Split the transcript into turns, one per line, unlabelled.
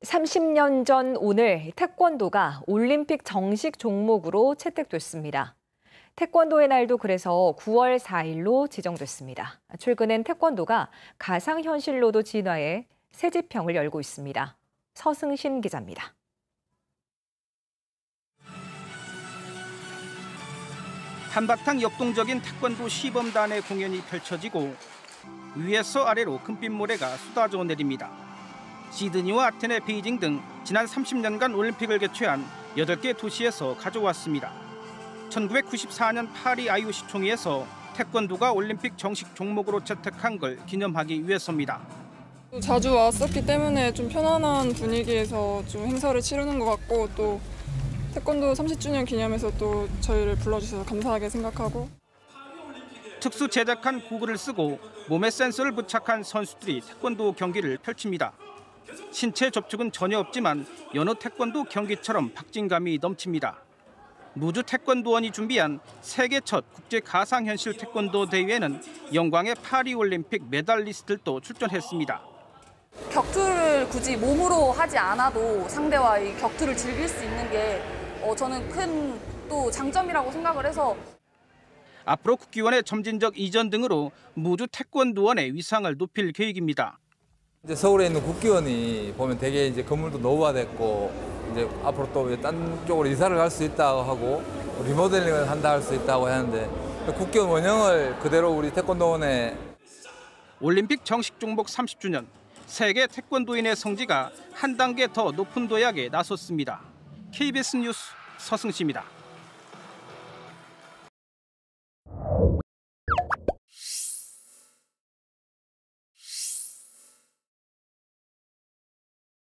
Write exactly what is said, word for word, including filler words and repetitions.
삼십 년 전 오늘 태권도가 올림픽 정식 종목으로 채택됐습니다. 태권도의 날도 그래서 구월 사일로 지정됐습니다. 최근엔 태권도가 가상현실로도 진화해 새 지평을 열고 있습니다. 서승신 기자입니다.
한바탕 역동적인 태권도 시범단의 공연이 펼쳐지고 위에서 아래로 금빛 모래가 쏟아져 내립니다. 시드니와 아테네, 베이징 등 지난 삼십 년간 올림픽을 개최한 여덟 개 도시에서 가져왔습니다. 천구백구십사 년 파리 아이오씨 총회에서 태권도가 올림픽 정식 종목으로 채택한 걸 기념하기 위해서입니다.
자주 왔었기 때문에 좀 편안한 분위기에서 좀 행사를 치르는 것 같고, 또 태권도 삼십 주년 기념해서 또 저희를 불러주셔서 감사하게 생각하고.
특수 제작한 고글을 쓰고 몸에 센서를 부착한 선수들이 태권도 경기를 펼칩니다. 신체 접촉은 전혀 없지만 여느 태권도 경기처럼 박진감이 넘칩니다. 무주 태권도원이 준비한 세계 첫 국제 가상현실 태권도 대회에는 영광의 파리올림픽 메달리스트들도 출전했습니다.
격투를 굳이 몸으로 하지 않아도 상대와 이 격투를 즐길 수 있는 게 어, 저는 큰 또 장점이라고 생각을 해서
앞으로 국기원의 점진적 이전 등으로 무주 태권도원의 위상을 높일 계획입니다.
이제 서울에 있는 국기원이 보면 되게 이제 건물도 노후화됐고 이제 앞으로 또 딴 쪽으로 이사를 갈 수 있다고 하고 리모델링을 한다 할 수 있다고 하는데 국기원 원형을 그대로 우리 태권도원에
올림픽 정식 종목 삼십 주년 세계 태권도인의 성지가 한 단계 더 높은 도약에 나섰습니다. 케이비에스 뉴스 서승시입니다.